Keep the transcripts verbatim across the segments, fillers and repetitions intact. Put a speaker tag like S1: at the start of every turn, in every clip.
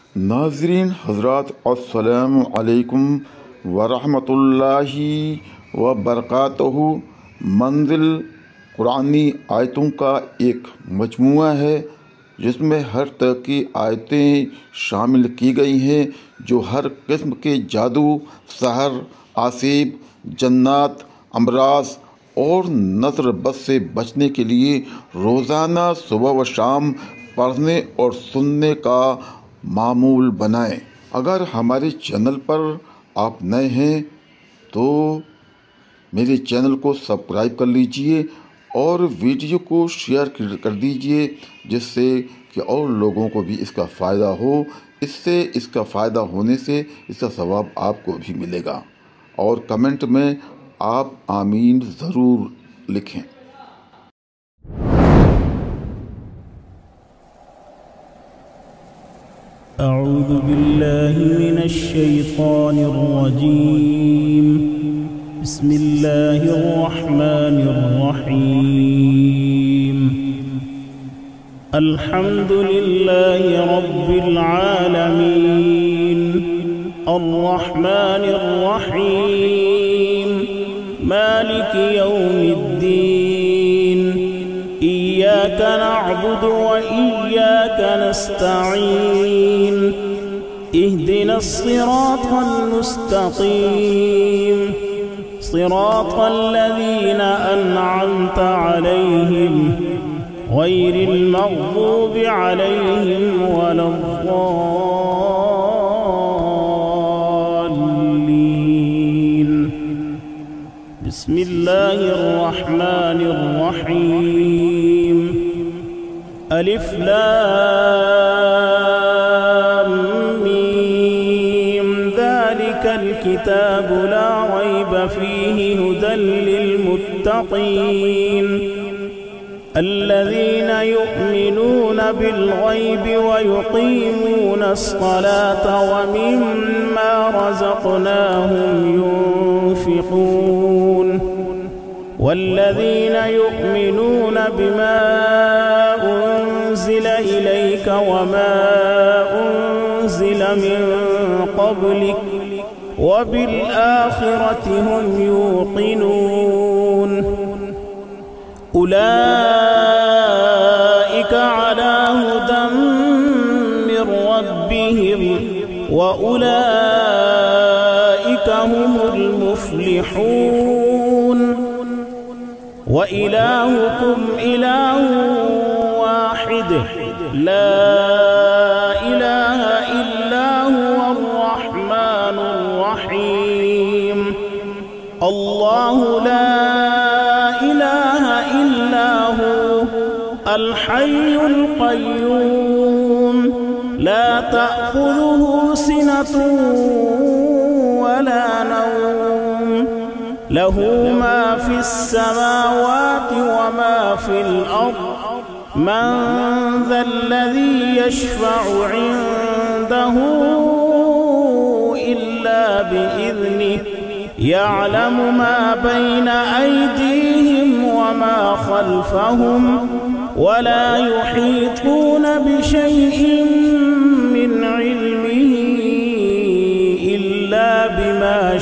S1: नाज़रीन हज़रात अस्सलामु अलैकुम वरहमतुल्लाहि व बरकातहू। मंजिल कुरानी आयतों का एक मजमूआ है जिसमें हर तरह की आयतें शामिल की गई हैं जो हर किस्म के जादू, सहर, आसिब, जन्नात, अमराज और नज़र बद से बचने के लिए रोज़ाना सुबह व शाम पढ़ने और सुनने का मामूल बनाएं। अगर हमारे चैनल पर आप नए हैं तो मेरे चैनल को सब्सक्राइब कर लीजिए और वीडियो को शेयर कर दीजिए जिससे कि और लोगों को भी इसका फ़ायदा हो। इससे इसका फ़ायदा होने से इसका सवाब आपको भी मिलेगा। और कमेंट में आप आमीन ज़रूर लिखें।
S2: अऊज़ु बिल्लाहि मिनश शैतानिर रजीम। बिस्मिल्लाहिर रहमानिर रहीम। अल्हम्दुलिल्लाहि रब्बिल आलमीन। अर्रहमानिर रहीम। मालिकि यौमिद्दीन। इय्याक नअबुदु व इय्याक नस्तईन। इहदिनस सिरातल मुस्तकीम। सिरातल लज़ीना अनअमता अलैहिम गैरिल मग़्ज़ूबि अलैहिम वलद्दाल्लीन। बिस्मिल्लाहिर रहमानिर रहीम। अलिफ लाम मीम। ज़ालिकल किताबु ला रैब फ़ीहि हुदल लिलमुत्तक़ीन। الذين يؤمنون بالغيب ويقيمون الصلاة ومما رزقناهم ينفقون والذين يؤمنون بما أنزل إليك وما أنزل من قبلك وبالآخرة هم يوقنون أولئك على هدى من ربهم وأولئك هم المفلحون وإلهكم إله واحد لا إله إلا هو الرحمن الرحيم الله لا الحي القيوم لا تأخذه سنة ولا نوم له ما في السماوات وما في الأرض من ذا الذي يشفع عنده إلا بإذنه يعلم ما بين أيديهم وما خلفهم ولا يحيطون بشيء من علمه إلا بما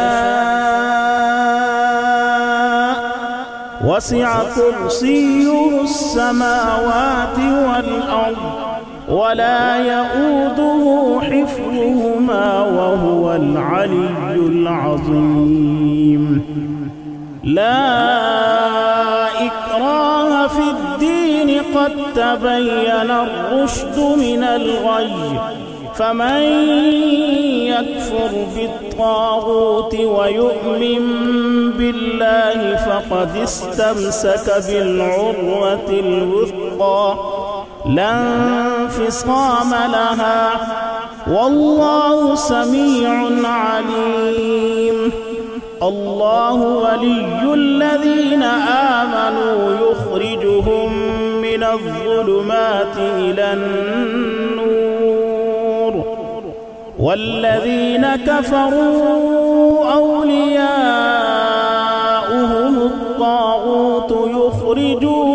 S2: شاء وسع كرسيه السماوات والأرض ولا يؤوده حفظهما وهو العلي العظيم. لا إكراه في الدين قد تبين الرشد من الغي فمن يكفر بالطاغوت ويؤمن بالله فقد استمسك بالعروة الوثقى لا انفصام لها والله سميع عليم. الله ولي الذين آمنوا يخرجهم من الظلمات إلى النور والذين كفروا أولياؤهم الطاغوت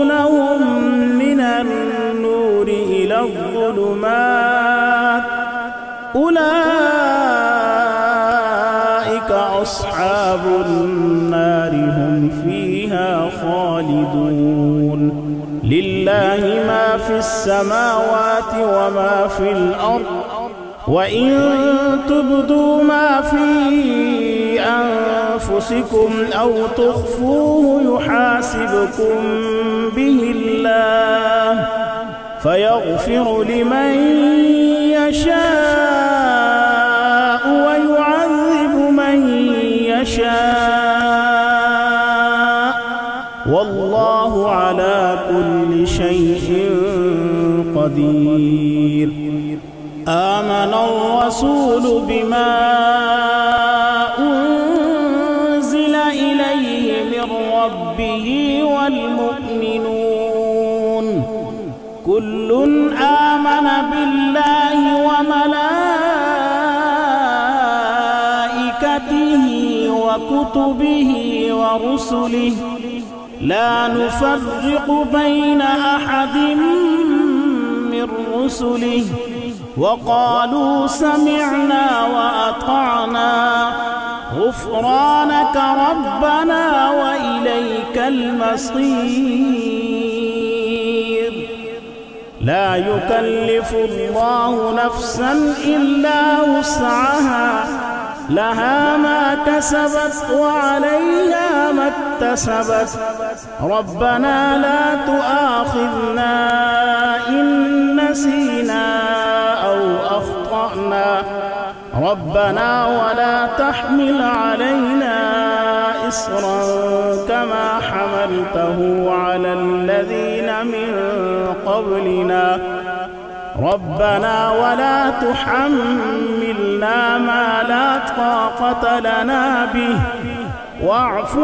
S2: يخرجونهم من النور إلى الظلمات أولئك أصحاب النار هم فيها خالدون لله ما في السماوات وما في الأرض وإن تبدوا ما في أنفسكم أو تخفوه يحاسبكم به الله فيغفر لمن يشاء ويعذب من يشاء والله على كل شيء قدير. آمن الرسول بما أنزل إليه من ربه والمؤمنون كل آمن بالله وملائكته وكتبه ورسله لا نفرق بين أحد من رسله وقالوا سمعنا وأطعنا غفرانك ربنا وإليك المصير. لا يكلف الله نفسا إلا وسعها لها ما كسبت وعليها ما اكتسبت ربنا لا تؤاخذنا إن نسينا أو أخطأنا ربنا ولا تحمل علينا إصرا كما حملته على الذين من قبلنا ربنا ولا تحملنا ما لا طاقة لنا به واعف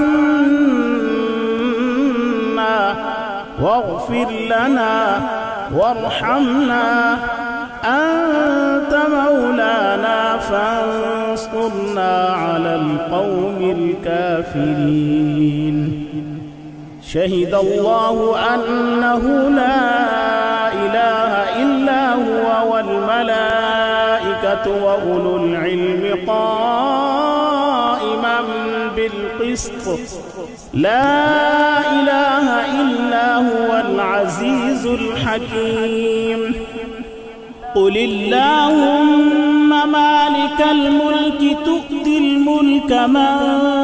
S2: عنا واغفر لنا وارحمنا أنت مولانا فانصرنا على القوم الكافرين. شهد الله أنه لا إله إلا هو والملائكة وأولو العلم قائما بالقسط لا إله إلا هو العزيز الحكيم. قل اللهم مالك الملك تؤتي الملك من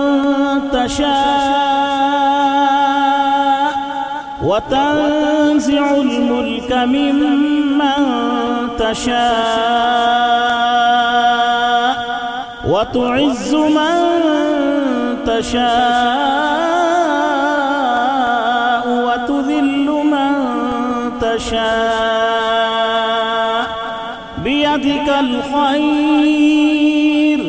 S2: تشاء وتنزع الملك ممن تشاء وتعز من تشاء وتذل من تشاء بيدك الخير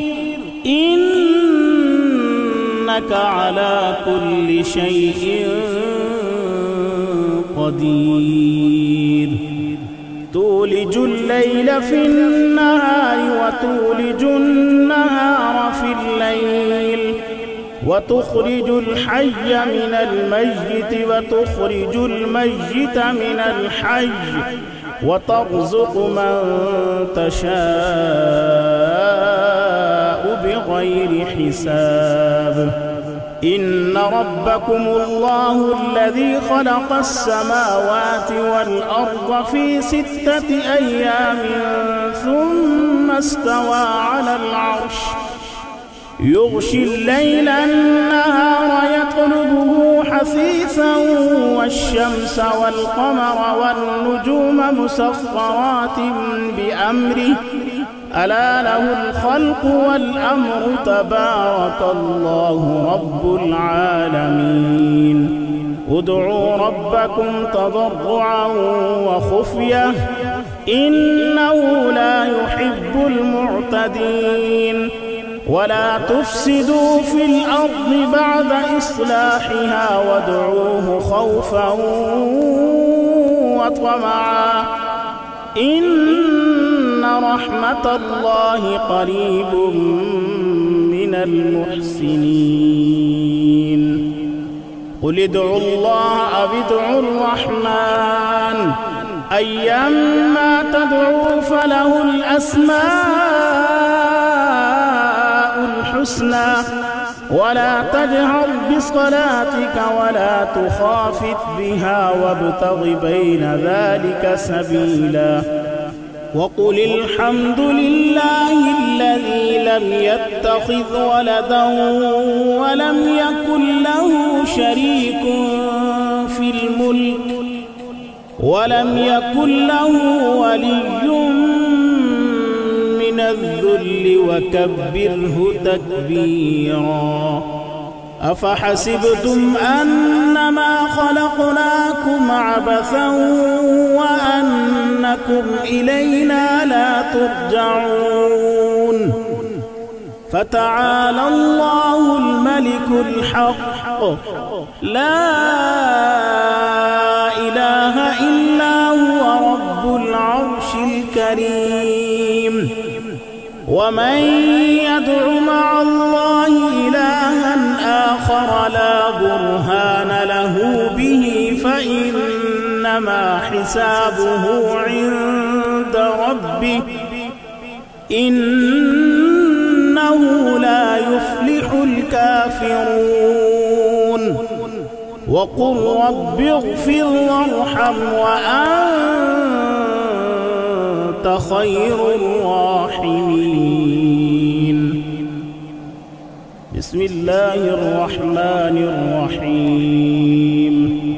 S2: إنك على كل شيء قدير. تولج الليل في النهار وتولج النهار في الليل وتخرج الحي من الميت وتخرج الميت من الحي وترزق من تشاء بغير حساب. إن ربكم الله الذي خلق السماوات والأرض في ستة أيام ثم استوى على العرش يغشي الليل النهار يطلبه حثيثا والشمس والقمر والنجوم مسخرات بأمره ألا له الخلق والأمر تبارك الله رب العالمين. ادعوا ربكم تضرعا وخفية إنه لا يحب المعتدين. ولا تفسدوا في الأرض بعد إصلاحها وادعوه خوفا وطمعا إن رحمة الله قريب من المحسنين. قل ادعوا الله أو ادعوا الرحمن أيما تدعو فله الأسماء الحسنى ولا تجهر بصلاتك ولا تخافت بها وابتغ بين ذلك سبيلا وقل الحمد لله الذي لم يتخذ ولدا ولم يكن له شريك في الملك ولم يكن له ولي من الذل وكبره تكبيرا أفحسبتم أنما خلقناكم عبثا وأنكم إلينا لا ترجعون فتعالى الله الملك الحق لا إله إلا هو رب العرش الكريم ومن يدع مع الله إلها آخر لا برهان له به فإنما حسابه عند ربه إنه لا يفلح الكافرون وقل رب اغفر وارحم وأنت خير الراحمين بسم الله الرحمن الرحيم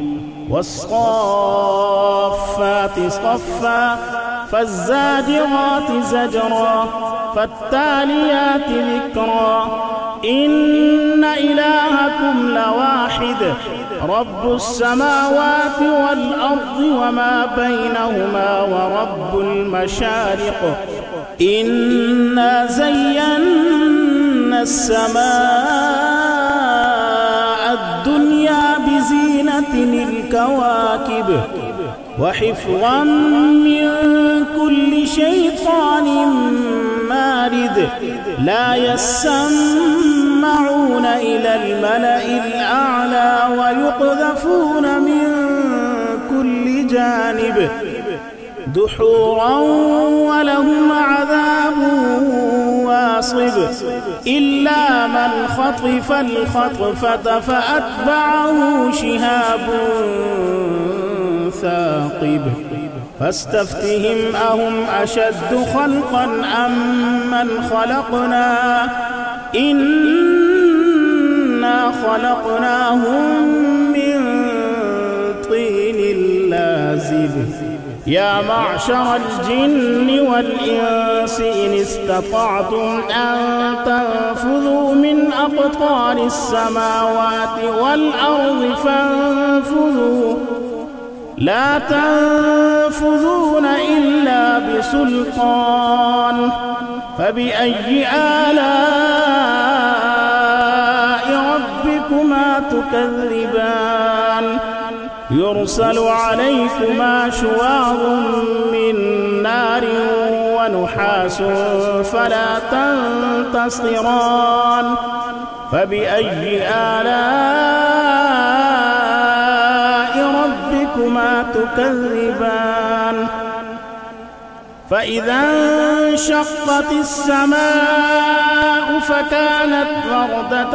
S2: والصافات صفا فالزاجرات زجرا فالتاليات ذكرا إن إلهكم لواحد رب السماوات والأرض وما بينهما ورب المشارق إنا زينا السماء الدنيا بزينة الكواكب وحفظا من كل شيطان مارد لا يسمعون إلى الملأ الأعلى ويقذفون من كل جانب دحورا ولهم عذاب واصب إلا من خطف الخطفة فأتبعه شهاب ثاقب فاستفتهم أهم أشد خلقا أم من خلقنا إنا خلقناهم من طين لازب يا معشر الجن والإنس إن استطعتم أن تنفذوا من أقطار السماوات والأرض فانفذوا لا تنفذون إلا بسلطان فبأي آلاء ربكما تكذبان يرسل عليكما شواظ من نار ونحاس فلا تنتصران فبأي آلاء ربكما تكذبان فإذا انشقت السماء فكانت وردة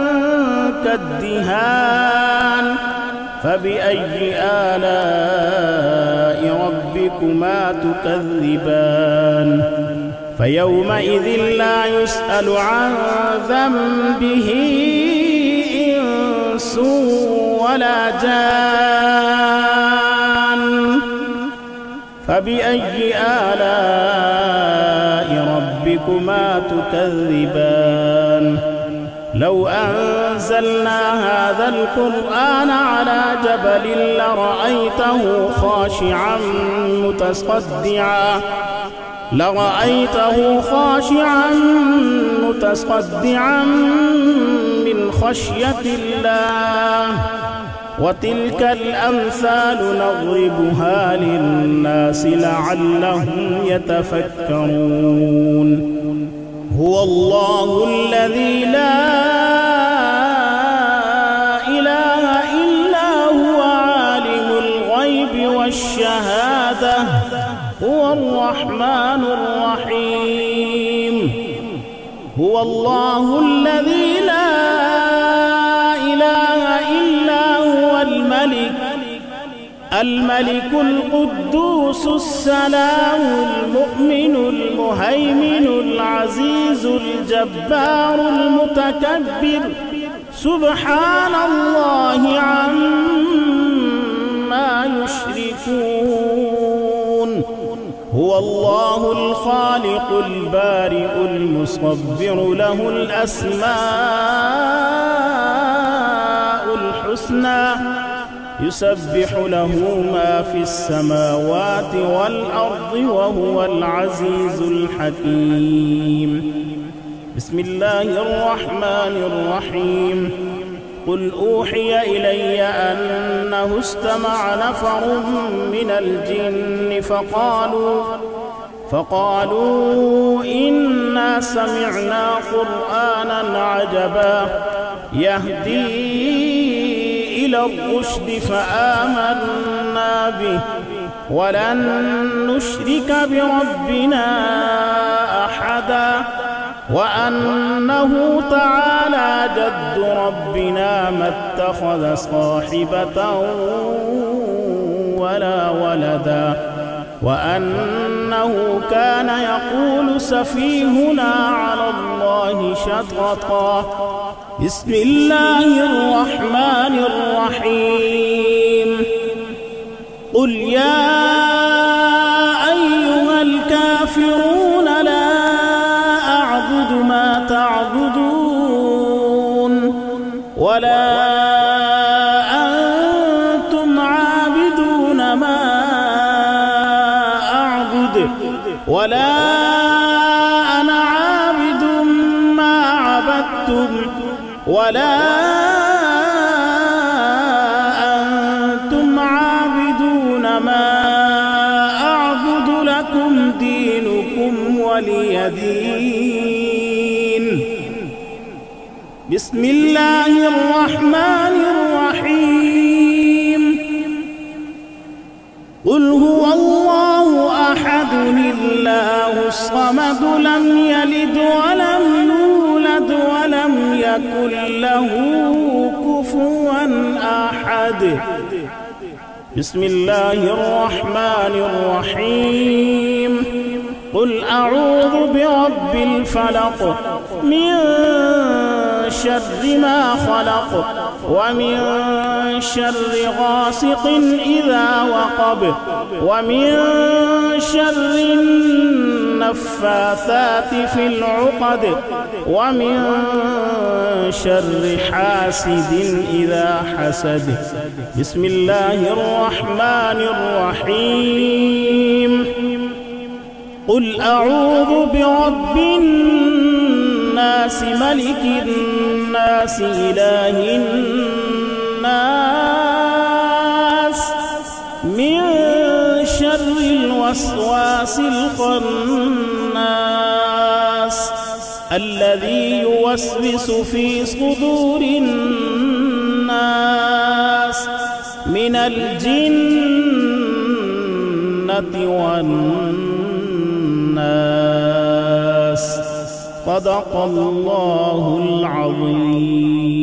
S2: كالدهان فبأي آلاء ربكما تكذبان فيومئذ لا يسأل عن ذنبه إنس ولا جان فبأي آلاء ربكما تكذبان لو أنزلنا هذا القرآن على جبل لرأيته خاشعا متصدعا لرأيته خاشعا متصدعا من خشية الله وتلك الأمثال نضربها للناس لعلهم يتفكرون هو الله الذي لا إله إلا هو عالم الغيب والشهادة هو الرحمن الرحيم. هو الله الذي لا إله إلا هو الملك الملك القدوس السلام المؤمن المهيمن العزيز الجبار المتكبر سبحان الله عما يشركون. هو الله الخالق البارئ المصور له الأسماء الحسنى يسبح له ما في السماوات والأرض وهو العزيز الحكيم. بسم الله الرحمن الرحيم. قل أوحي إلي أنه استمع نفر من الجن فقالوا فقالوا إنا سمعنا قرآنا عجبا يهدي إلى الرشد فآمنا به ولن نشرك بربنا أحدا وأنه تعالى جد ربنا ما اتخذ صاحبة ولا ولدا وأنه كان يقول سفيهنا على الله شططا. بسم الله الرحمن الرحيم. قل يا أيها الكافرون لا أعبد ما تعبدون ولا أنتم عابدون ما أعبد ولا أنا عابد ما عبدتم ولا أنتم عابدون ما أعبد لكم دينكم ولي دين. بسم الله الرحمن الرحيم. قل هو الله أحد الله الصمد لم يلد ولم يولد ولم يكن له كفوا أحد. بسم الله الرحمن الرحيم. قل أعوذ برب الفلق من شر ما خلق ومن شر غاسق إذا وقب ومن شر النفاثات في العقد ومن شر حاسد إذا حسد. بسم الله الرحمن الرحيم. قل أعوذ برب الناس ملك الناس إله الناس من شر الوسواس الخناس الذي يوسوس في صدور الناس من الجنة والناس. صدق الله العظيم.